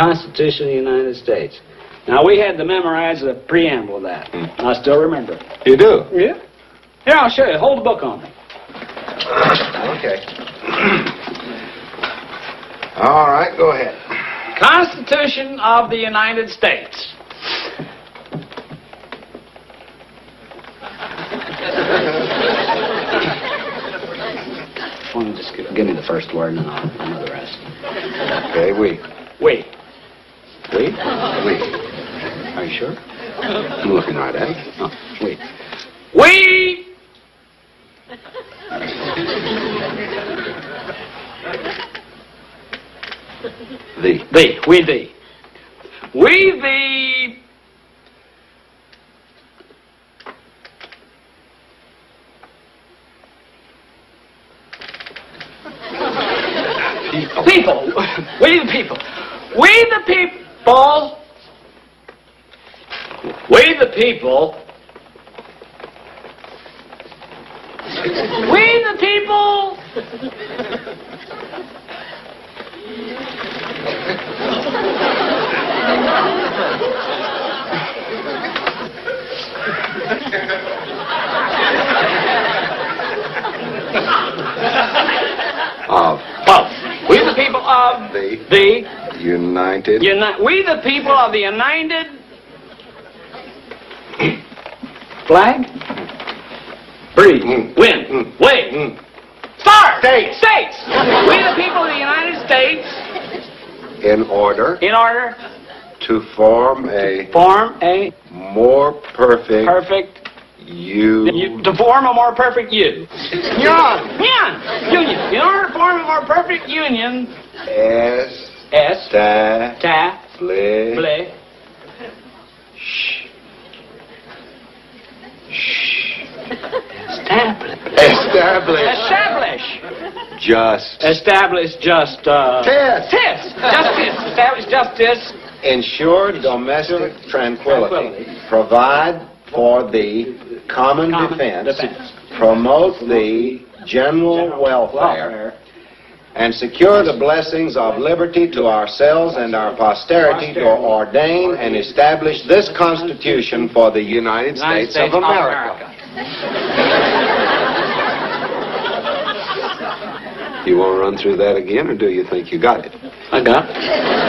Constitution of the United States. Now, we had to memorize the preamble of that. I still remember it. You do? Yeah. Here, I'll show you. Hold the book on me. Okay. All right, go ahead. Constitution of the United States. Well, just give me the first word and then I'll know the rest. Okay, we. We. We? We. Are you sure? I'm looking right at it. Oh, we. We. Thee. Thee. We thee. We thee. People. We the people. We the people. We the people. We the people. We the people of the United. We the people of the United flag. Breathe. Wind. Wave. Start. States. We the people of the United States. In order. In order. To form a. Form a. More perfect. Perfect. To form a more perfect union. Union. In order to form a more perfect union. Establish. Establish justice. Ensure domestic tranquility. Provide for the common defense. Promote the general welfare. And secure the blessings of liberty to ourselves and our posterity to ordain and establish this Constitution for the United States of America. You want to run through that again, or do you think you got it? I got it.